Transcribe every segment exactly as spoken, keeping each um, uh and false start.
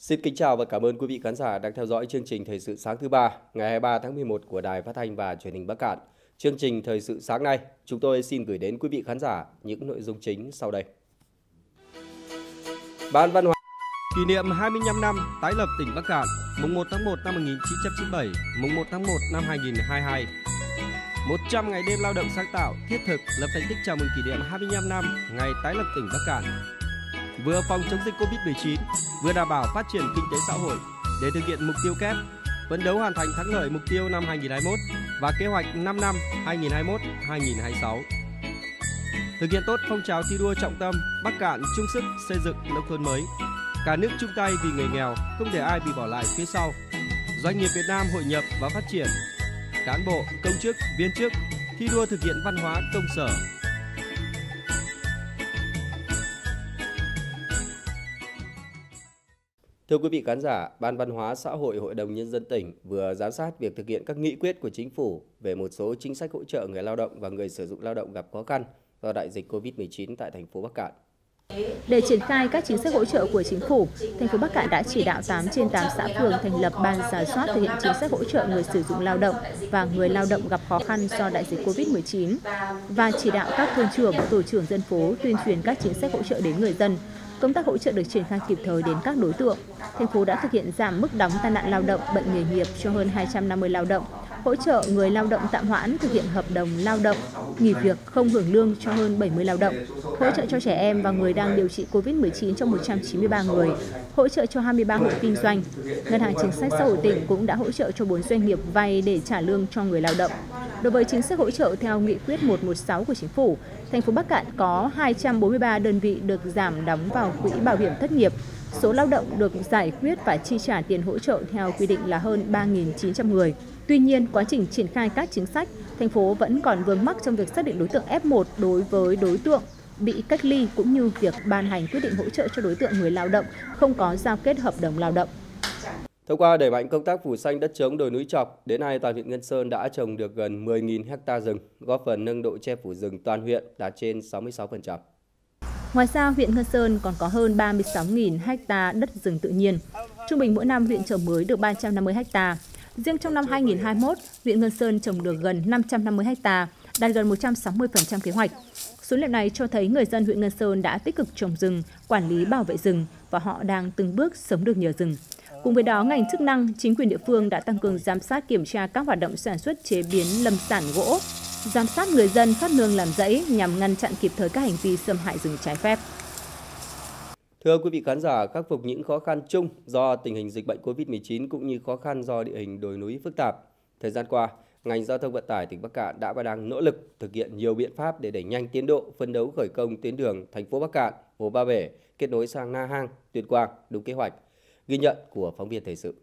Xin kính chào và cảm ơn quý vị khán giả đang theo dõi chương trình Thời sự sáng thứ ba ngày hai mươi ba tháng mười một của Đài Phát thanh và Truyền hình Bắc Kạn. Chương trình Thời sự sáng nay, chúng tôi xin gửi đến quý vị khán giả những nội dung chính sau đây. Ban Văn hóa kỷ niệm hai mươi lăm năm tái lập tỉnh Bắc Kạn, mùng một tháng một năm một nghìn chín trăm chín mươi bảy, mùng một tháng một năm hai nghìn không trăm hai mươi hai. một trăm ngày đêm lao động sáng tạo, thiết thực lập thành tích chào mừng kỷ niệm hai mươi lăm năm ngày tái lập tỉnh Bắc Kạn. Vừa phòng chống dịch Covid mười chín, vừa đảm bảo phát triển kinh tế xã hội để thực hiện mục tiêu kép, phấn đấu hoàn thành thắng lợi mục tiêu năm hai nghìn không trăm hai mươi mốt và kế hoạch năm năm hai nghìn không trăm hai mươi mốt đến hai nghìn không trăm hai mươi sáu. Thực hiện tốt phong trào thi đua trọng tâm Bắc Kạn chung sức xây dựng nông thôn mới. Cả nước chung tay vì người nghèo, không để ai bị bỏ lại phía sau. Doanh nghiệp Việt Nam hội nhập và phát triển. Cán bộ, công chức, viên chức thi đua thực hiện văn hóa công sở. Thưa quý vị khán giả, Ban Văn hóa Xã hội Hội đồng Nhân dân tỉnh vừa giám sát việc thực hiện các nghị quyết của chính phủ về một số chính sách hỗ trợ người lao động và người sử dụng lao động gặp khó khăn do đại dịch Covid mười chín tại thành phố Bắc Kạn. Để triển khai các chính sách hỗ trợ của chính phủ, thành phố Bắc Kạn đã chỉ đạo tám trên tám xã phường thành lập ban rà soát thực hiện chính sách hỗ trợ người sử dụng lao động và người lao động gặp khó khăn do đại dịch Covid mười chín và chỉ đạo các thôn trưởng, tổ trưởng dân phố tuyên truyền các chính sách hỗ trợ đến người dân. Công tác hỗ trợ được triển khai kịp thời đến các đối tượng. Thành phố đã thực hiện giảm mức đóng tai nạn lao động, bệnh nghề nghiệp cho hơn hai trăm năm mươi lao động, hỗ trợ người lao động tạm hoãn thực hiện hợp đồng lao động, nghỉ việc không hưởng lương cho hơn bảy mươi lao động, hỗ trợ cho trẻ em và người đang điều trị Covid mười chín cho một trăm chín mươi ba người, hỗ trợ cho hai mươi ba hộ kinh doanh. Ngân hàng Chính sách Xã hội tỉnh cũng đã hỗ trợ cho bốn doanh nghiệp vay để trả lương cho người lao động. Đối với chính sách hỗ trợ theo nghị quyết một trăm mười sáu của chính phủ, thành phố Bắc Kạn có hai trăm bốn mươi ba đơn vị được giảm đóng vào quỹ bảo hiểm thất nghiệp. Số lao động được giải quyết và chi trả tiền hỗ trợ theo quy định là hơn ba nghìn chín trăm người. Tuy nhiên, quá trình triển khai các chính sách, thành phố vẫn còn vướng mắc trong việc xác định đối tượng ép một đối với đối tượng bị cách ly cũng như việc ban hành quyết định hỗ trợ cho đối tượng người lao động không có giao kết hợp đồng lao động. Thông qua đẩy mạnh công tác phủ xanh đất trống đồi núi trọc, đến nay toàn huyện Ngân Sơn đã trồng được gần mười nghìn ha rừng, góp phần nâng độ che phủ rừng toàn huyện đạt trên sáu mươi sáu phần trăm. Ngoài ra, huyện Ngân Sơn còn có hơn ba mươi sáu nghìn ha đất rừng tự nhiên. Trung bình mỗi năm huyện trồng mới được ba trăm năm mươi ha. Riêng trong năm hai nghìn không trăm hai mươi mốt, huyện Ngân Sơn trồng được gần năm trăm năm mươi ha, đạt gần một trăm sáu mươi phần trăm kế hoạch. Số liệu này cho thấy người dân huyện Ngân Sơn đã tích cực trồng rừng, quản lý bảo vệ rừng và họ đang từng bước sống được nhờ rừng. Cùng với đó, ngành chức năng, chính quyền địa phương đã tăng cường giám sát kiểm tra các hoạt động sản xuất chế biến lâm sản gỗ, giám sát người dân phát nương làm rẫy nhằm ngăn chặn kịp thời các hành vi xâm hại rừng trái phép. Thưa quý vị khán giả, khắc phục những khó khăn chung do tình hình dịch bệnh Covid mười chín cũng như khó khăn do địa hình đồi núi phức tạp. Thời gian qua, ngành giao thông vận tải tỉnh Bắc Kạn đã và đang nỗ lực thực hiện nhiều biện pháp để đẩy nhanh tiến độ phấn đấu khởi công tuyến đường thành phố Bắc Kạn, Hồ Ba Bể kết nối sang Na Hang, Tuyên Quang đúng kế hoạch. Ghi nhận của phóng viên thời sự.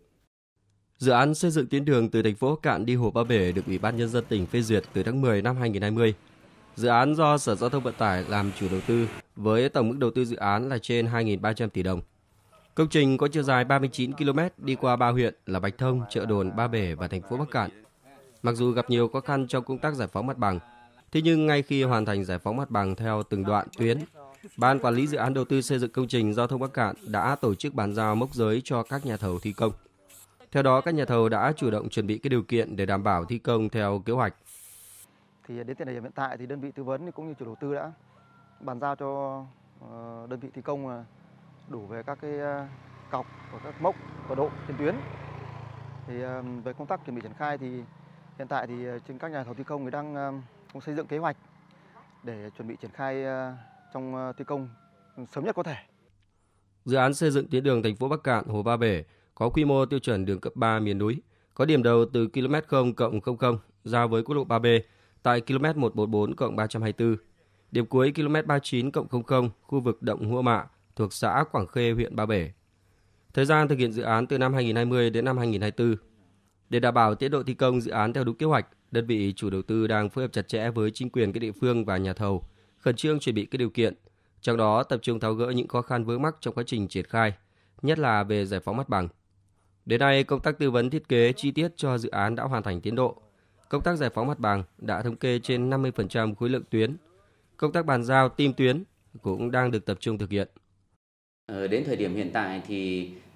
Dự án xây dựng tuyến đường từ thành phố Bắc Kạn đi Hồ Ba Bể được Ủy ban Nhân dân tỉnh phê duyệt từ tháng mười năm hai nghìn không trăm hai mươi. Dự án do Sở Giao thông Vận tải làm chủ đầu tư với tổng mức đầu tư dự án là trên hai nghìn ba trăm tỷ đồng. Công trình có chiều dài ba mươi chín ki lô mét đi qua ba huyện là Bạch Thông, Chợ Đồn, Ba Bể và thành phố Bắc Kạn. Mặc dù gặp nhiều khó khăn trong công tác giải phóng mặt bằng, thế nhưng ngay khi hoàn thành giải phóng mặt bằng theo từng đoạn tuyến, Ban Quản lý Dự án Đầu tư xây dựng công trình giao thông Bắc Kạn đã tổ chức bàn giao mốc giới cho các nhà thầu thi công. Theo đó, các nhà thầu đã chủ động chuẩn bị các điều kiện để đảm bảo thi công theo kế hoạch. Thì đến thời điểm hiện tại thì đơn vị tư vấn cũng như chủ đầu tư đã bàn giao cho đơn vị thi công đủ về các cái cọc và các mốc và độ trên tuyến. Thì về công tác chuẩn bị triển khai thì hiện tại thì trên các nhà thầu thi công thì đang cũng xây dựng kế hoạch để chuẩn bị triển khai trong thi công sớm nhất có thể. Dự án xây dựng tuyến đường thành phố Bắc Kạn, Hồ Ba Bể có quy mô tiêu chuẩn đường cấp ba miền núi, có điểm đầu từ km không cộng không không giao với quốc lộ ba B tại km một trăm bốn mươi bốn cộng ba trăm hai mươi tư, điểm cuối km ba mươi chín cộng không không khu vực Động Hua Mạ thuộc xã Quảng Khê, huyện Ba Bể. Thời gian thực hiện dự án từ năm hai nghìn không trăm hai mươi đến năm hai nghìn không trăm hai mươi tư. Để đảm bảo tiến độ thi công dự án theo đúng kế hoạch, đơn vị chủ đầu tư đang phối hợp chặt chẽ với chính quyền các địa phương và nhà thầu, khẩn trương chuẩn bị các điều kiện, trong đó tập trung tháo gỡ những khó khăn vướng mắc trong quá trình triển khai, nhất là về giải phóng mặt bằng. Đến nay, công tác tư vấn thiết kế chi tiết cho dự án đã hoàn thành tiến độ. Công tác giải phóng mặt bằng đã thống kê trên năm mươi phần trăm khối lượng tuyến. Công tác bàn giao tim tuyến cũng đang được tập trung thực hiện. Đến thời điểm hiện tại thì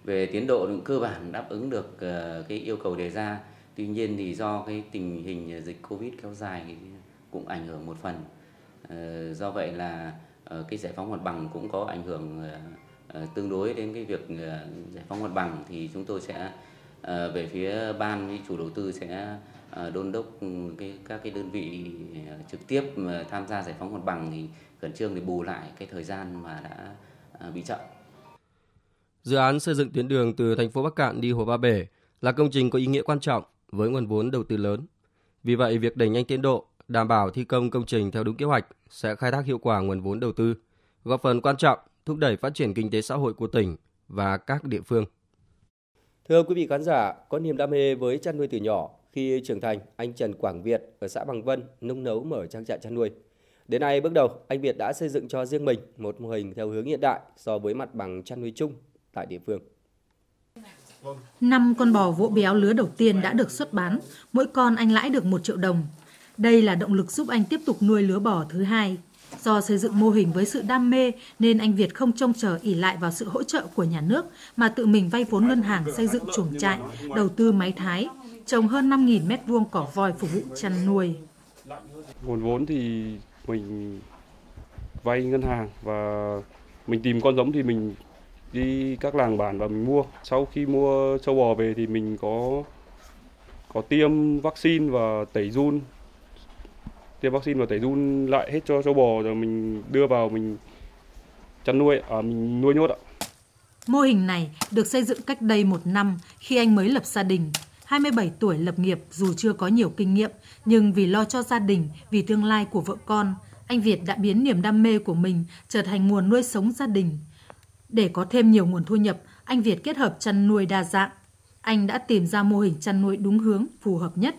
Về tiến độ cũng cơ bản đáp ứng được cái yêu cầu đề ra. Tuy nhiên thì do cái tình hình dịch Covid kéo dài thì cũng ảnh hưởng một phần. Do vậy là cái giải phóng mặt bằng cũng có ảnh hưởng tương đối đến cái việc giải phóng mặt bằng, thì chúng tôi sẽ về phía ban với chủ đầu tư sẽ đôn đốc cái các cái đơn vị trực tiếp mà tham gia giải phóng mặt bằng thì khẩn trương để bù lại cái thời gian mà đã bị chậm. Dự án xây dựng tuyến đường từ thành phố Bắc Kạn đi Hồ Ba Bể là công trình có ý nghĩa quan trọng với nguồn vốn đầu tư lớn. Vì vậy, việc đẩy nhanh tiến độ, đảm bảo thi công công trình theo đúng kế hoạch sẽ khai thác hiệu quả nguồn vốn đầu tư, góp phần quan trọng thúc đẩy phát triển kinh tế xã hội của tỉnh và các địa phương. Thưa quý vị khán giả, có niềm đam mê với chăn nuôi từ nhỏ, khi trưởng thành, anh Trần Quảng Việt ở xã Bằng Vân nung nấu mở trang trại chăn nuôi. Đến nay, bước đầu, anh Việt đã xây dựng cho riêng mình một mô hình theo hướng hiện đại so với mặt bằng chăn nuôi chung tại địa phương. Năm con bò vỗ béo lứa đầu tiên đã được xuất bán, mỗi con anh lãi được một triệu đồng. Đây là động lực giúp anh tiếp tục nuôi lứa bò thứ hai. Do xây dựng mô hình với sự đam mê nên anh Việt không trông chờ ỷ lại vào sự hỗ trợ của nhà nước mà tự mình vay vốn ngân hàng xây dựng chuồng trại, đầu tư máy thái, trồng hơn năm nghìn mét vuông cỏ voi phục vụ chăn nuôi. Nguồn vốn thì mình vay ngân hàng và mình tìm con giống thì mình đi các làng bản và mình mua. Sau khi mua trâu bò về thì mình có có tiêm vaccine và tẩy giun. Tiêm vaccine và tẩy giun lại hết cho trâu bò rồi mình đưa vào mình chăn nuôi, à, mình nuôi nhốt ạ. Mô hình này được xây dựng cách đây một năm khi anh mới lập gia đình. hai mươi bảy tuổi lập nghiệp dù chưa có nhiều kinh nghiệm, nhưng vì lo cho gia đình, vì tương lai của vợ con, anh Việt đã biến niềm đam mê của mình trở thành nguồn nuôi sống gia đình. Để có thêm nhiều nguồn thu nhập, anh Việt kết hợp chăn nuôi đa dạng. Anh đã tìm ra mô hình chăn nuôi đúng hướng, phù hợp nhất.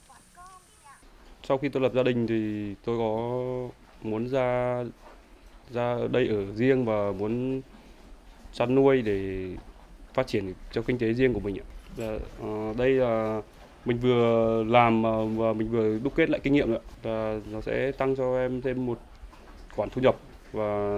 Sau khi tôi lập gia đình thì tôi có muốn ra ra đây ở riêng và muốn chăn nuôi để phát triển cho kinh tế riêng của mình. Đây là mình vừa làm và mình vừa đúc kết lại kinh nghiệm nữa, và nó sẽ tăng cho em thêm một khoản thu nhập và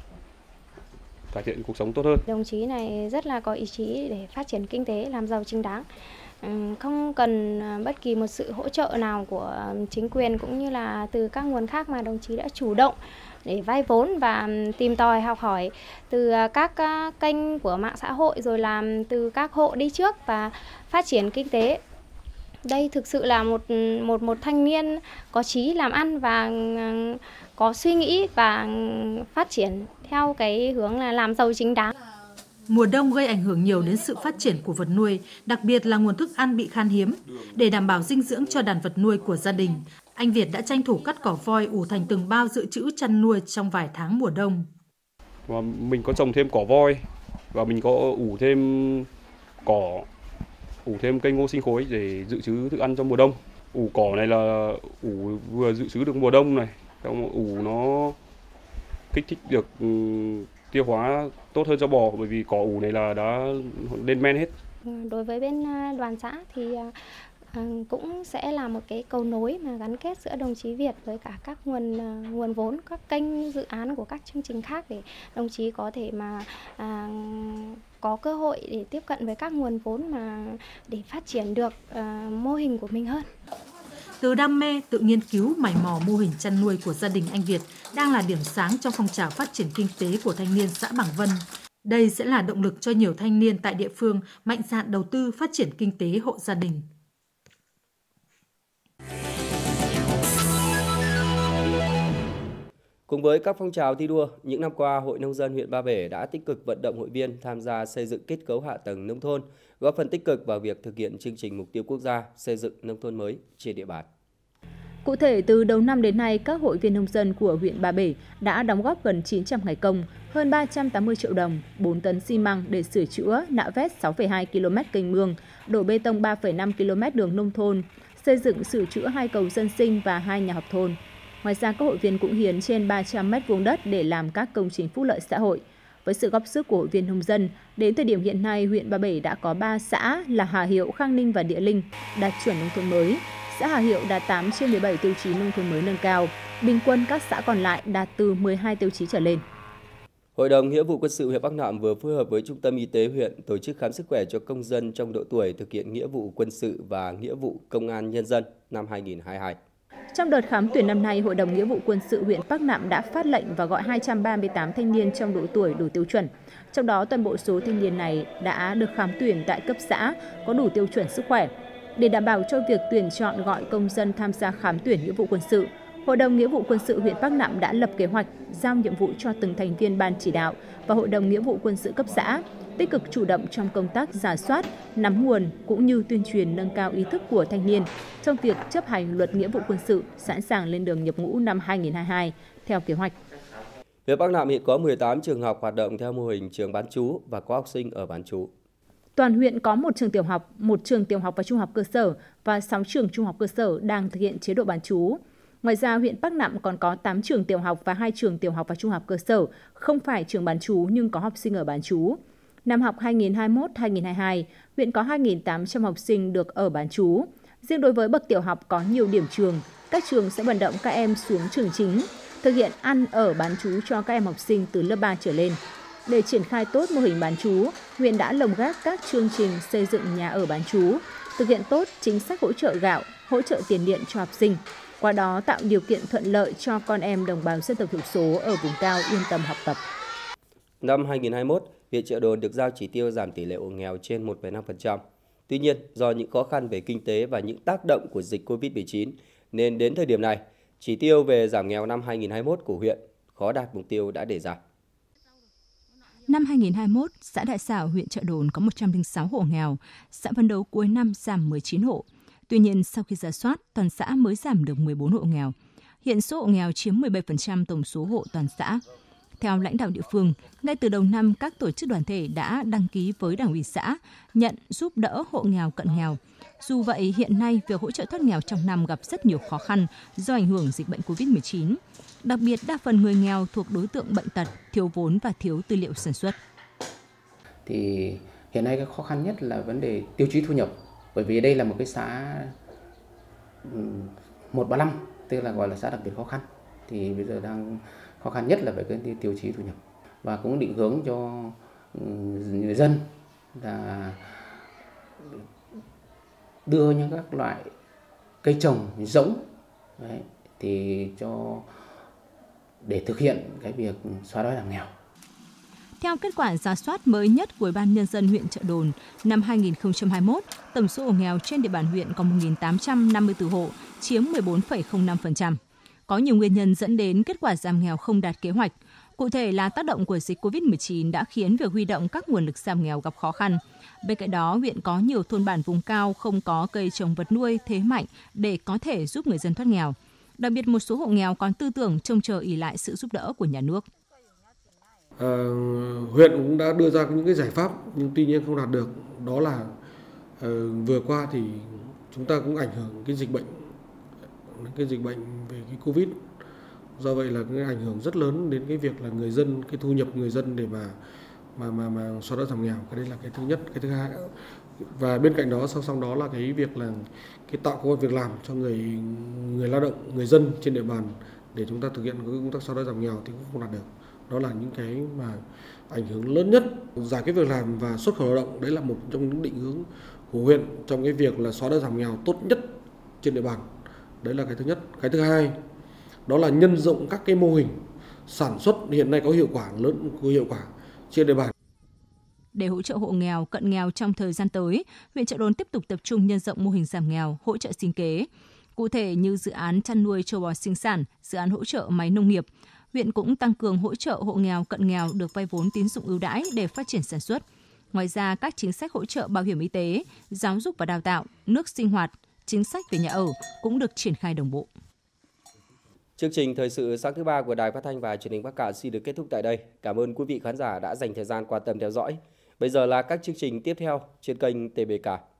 cải thiện cuộc sống tốt hơn. Đồng chí này rất là có ý chí để phát triển kinh tế, làm giàu chính đáng. Không cần bất kỳ một sự hỗ trợ nào của chính quyền cũng như là từ các nguồn khác, mà đồng chí đã chủ động để vay vốn và tìm tòi học hỏi từ các kênh của mạng xã hội, rồi làm từ các hộ đi trước và phát triển kinh tế. Đây thực sự là một một một thanh niên có chí làm ăn và có suy nghĩ và phát triển theo cái hướng là làm giàu chính đáng. Mùa đông gây ảnh hưởng nhiều đến sự phát triển của vật nuôi, đặc biệt là nguồn thức ăn bị khan hiếm. Để đảm bảo dinh dưỡng cho đàn vật nuôi của gia đình, anh Việt đã tranh thủ cắt cỏ voi ủ thành từng bao dự trữ chăn nuôi trong vài tháng mùa đông. Và mình có trồng thêm cỏ voi và mình có ủ thêm cỏ, ủ thêm cây ngô sinh khối để dự trữ thức ăn cho mùa đông. Ủ cỏ này là ủ vừa dự trữ được mùa đông này, ủ nó kích thích được tiêu hóa tốt hơn cho bò, bởi vì cỏ ủ này là đã lên men hết. Đối với bên đoàn xã thì cũng sẽ là một cái cầu nối mà gắn kết giữa đồng chí Việt với cả các nguồn nguồn vốn, các kênh dự án của các chương trình khác để đồng chí có thể mà à, có cơ hội để tiếp cận với các nguồn vốn mà để phát triển được à, mô hình của mình hơn. Từ đam mê, tự nghiên cứu, mày mò mô hình chăn nuôi của gia đình anh Việt đang là điểm sáng trong phong trào phát triển kinh tế của thanh niên xã Bằng Vân. Đây sẽ là động lực cho nhiều thanh niên tại địa phương mạnh dạn đầu tư phát triển kinh tế hộ gia đình. Cùng với các phong trào thi đua, những năm qua, Hội Nông dân huyện Ba Bể đã tích cực vận động hội viên tham gia xây dựng kết cấu hạ tầng nông thôn, góp phần tích cực vào việc thực hiện chương trình mục tiêu quốc gia xây dựng nông thôn mới trên địa bàn. Cụ thể, từ đầu năm đến nay, các hội viên nông dân của huyện Ba Bể đã đóng góp gần chín trăm ngày công, hơn ba trăm tám mươi triệu đồng, bốn tấn xi măng để sửa chữa, nạo vét sáu phẩy hai ki lô mét kênh mương, đổ bê tông ba phẩy năm ki lô mét đường nông thôn, xây dựng sửa chữa hai cầu dân sinh và hai nhà học thôn. Ngoài ra, các hội viên cũng hiến trên ba trăm mét vuông đất để làm các công trình phúc lợi xã hội. Với sự góp sức của hội viên nông dân, đến thời điểm hiện nay, huyện Ba Bể đã có ba xã là Hà Hiệu, Khang Ninh và Địa Linh đạt chuẩn nông thôn mới. Xã Hà Hiệu đạt tám trên mười bảy tiêu chí nông thôn mới nâng cao. Bình quân các xã còn lại đạt từ mười hai tiêu chí trở lên. Hội đồng Nghĩa vụ Quân sự huyện Bắc Nạm vừa phối hợp với Trung tâm Y tế huyện tổ chức khám sức khỏe cho công dân trong độ tuổi thực hiện nghĩa vụ quân sự và nghĩa vụ công an nhân dân năm hai nghìn không trăm hai mươi hai. Trong đợt khám tuyển năm nay, Hội đồng Nghĩa vụ Quân sự huyện Bắc Nạm đã phát lệnh và gọi hai trăm ba mươi tám thanh niên trong độ tuổi đủ tiêu chuẩn. Trong đó, toàn bộ số thanh niên này đã được khám tuyển tại cấp xã, có đủ tiêu chuẩn sức khỏe. Để đảm bảo cho việc tuyển chọn gọi công dân tham gia khám tuyển nghĩa vụ quân sự, Hội đồng Nghĩa vụ Quân sự huyện Bắc Nạm đã lập kế hoạch, giao nhiệm vụ cho từng thành viên ban chỉ đạo và Hội đồng Nghĩa vụ Quân sự cấp xã, tích cực chủ động trong công tác rà soát, nắm nguồn cũng như tuyên truyền nâng cao ý thức của thanh niên trong việc chấp hành luật nghĩa vụ quân sự, sẵn sàng lên đường nhập ngũ năm hai nghìn không trăm hai mươi hai theo kế hoạch. Huyện Bắc Nạm hiện có mười tám trường học hoạt động theo mô hình trường bán trú và có học sinh ở bán trú. Toàn huyện có một trường tiểu học, một trường tiểu học và trung học cơ sở và sáu trường trung học cơ sở đang thực hiện chế độ bán trú. Ngoài ra, huyện Bắc Nạm còn có tám trường tiểu học và hai trường tiểu học và trung học cơ sở không phải trường bán trú nhưng có học sinh ở bán trú. Năm học hai nghìn không trăm hai mươi mốt hai nghìn không trăm hai mươi hai, huyện có hai nghìn tám trăm học sinh được ở bán trú. Riêng đối với bậc tiểu học có nhiều điểm trường, các trường sẽ vận động các em xuống trường chính, thực hiện ăn ở bán trú cho các em học sinh từ lớp ba trở lên. Để triển khai tốt mô hình bán trú, huyện đã lồng ghép các chương trình xây dựng nhà ở bán trú, thực hiện tốt chính sách hỗ trợ gạo, hỗ trợ tiền điện cho học sinh. Qua đó tạo điều kiện thuận lợi cho con em đồng bào dân tộc thiểu số ở vùng cao yên tâm học tập. Năm hai nghìn không trăm hai mươi mốt, huyện Chợ Đồn được giao chỉ tiêu giảm tỷ lệ hộ nghèo trên một phẩy năm phần trăm. Tuy nhiên, do những khó khăn về kinh tế và những tác động của dịch Covid mười chín, nên đến thời điểm này, chỉ tiêu về giảm nghèo năm hai nghìn không trăm hai mươi mốt của huyện khó đạt mục tiêu đã đề ra. Năm hai nghìn không trăm hai mươi mốt, xã Đại Xảo, huyện Chợ Đồn có một trăm lẻ sáu hộ nghèo, xã phấn đấu cuối năm giảm mười chín hộ. Tuy nhiên, sau khi rà soát, toàn xã mới giảm được mười bốn hộ nghèo. Hiện số hộ nghèo chiếm mười bảy phần trăm tổng số hộ toàn xã. Theo lãnh đạo địa phương, ngay từ đầu năm, các tổ chức đoàn thể đã đăng ký với Đảng ủy xã, nhận giúp đỡ hộ nghèo cận nghèo. Dù vậy, hiện nay, việc hỗ trợ thoát nghèo trong năm gặp rất nhiều khó khăn do ảnh hưởng dịch bệnh covid mười chín. Đặc biệt, đa phần người nghèo thuộc đối tượng bệnh tật, thiếu vốn và thiếu tư liệu sản xuất. Thì hiện nay cái khó khăn nhất là vấn đề tiêu chí thu nhập. Bởi vì đây là một cái xã một ba năm, tức là gọi là xã đặc biệt khó khăn. Thì bây giờ đang khó khăn nhất là về cái tiêu chí thu nhập. Và cũng định hướng cho người dân là đưa những các loại cây trồng giống đấy, thì cho để thực hiện cái việc xóa đói giảm nghèo. Theo kết quả rà soát mới nhất của Ủy ban Nhân dân huyện Chợ Đồn, năm hai nghìn không trăm hai mươi mốt, tổng số hộ nghèo trên địa bàn huyện có một nghìn tám trăm năm mươi tư hộ, chiếm mười bốn phẩy không năm phần trăm. Có nhiều nguyên nhân dẫn đến kết quả giảm nghèo không đạt kế hoạch. Cụ thể là tác động của dịch covid mười chín đã khiến việc huy động các nguồn lực giảm nghèo gặp khó khăn. Bên cạnh đó, huyện có nhiều thôn bản vùng cao không có cây trồng vật nuôi thế mạnh để có thể giúp người dân thoát nghèo. Đặc biệt, một số hộ nghèo còn tư tưởng trông chờ ỷ lại sự giúp đỡ của nhà nước. À, huyện cũng đã đưa ra những cái giải pháp nhưng tuy nhiên không đạt được. Đó là uh, vừa qua thì chúng ta cũng ảnh hưởng cái dịch bệnh, cái dịch bệnh về cái Covid. Do vậy là cái ảnh hưởng rất lớn đến cái việc là người dân, cái thu nhập người dân để mà mà mà mà xóa đói giảm nghèo. Cái đấy là cái thứ nhất. Cái thứ hai, và bên cạnh đó song song đó là cái việc là cái tạo công an việc làm cho người người lao động, người dân trên địa bàn để chúng ta thực hiện cái công tác xóa đói giảm nghèo thì cũng không đạt được. Đó là những cái mà ảnh hưởng lớn nhất. Giải quyết việc làm và xuất khẩu lao động, đấy là một trong những định hướng của huyện trong cái việc là xóa đói giảm nghèo tốt nhất trên địa bàn. Đấy là cái thứ nhất. Cái thứ hai, đó là nhân rộng các cái mô hình sản xuất hiện nay có hiệu quả lớn, có hiệu quả trên địa bàn. Để hỗ trợ hộ nghèo, cận nghèo trong thời gian tới, huyện Chợ Đồn tiếp tục tập trung nhân rộng mô hình giảm nghèo, hỗ trợ sinh kế. Cụ thể như dự án chăn nuôi trâu bò sinh sản, dự án hỗ trợ máy nông nghiệp. Huyện cũng tăng cường hỗ trợ hộ nghèo, cận nghèo được vay vốn tín dụng ưu đãi để phát triển sản xuất. Ngoài ra, các chính sách hỗ trợ bảo hiểm y tế, giáo dục và đào tạo, nước sinh hoạt, chính sách về nhà ở cũng được triển khai đồng bộ. Chương trình Thời sự sáng thứ ba của Đài Phát thanh và Truyền hình Bắc Kạn xin được kết thúc tại đây. Cảm ơn quý vị khán giả đã dành thời gian quan tâm theo dõi. Bây giờ là các chương trình tiếp theo trên kênh tê bê ca.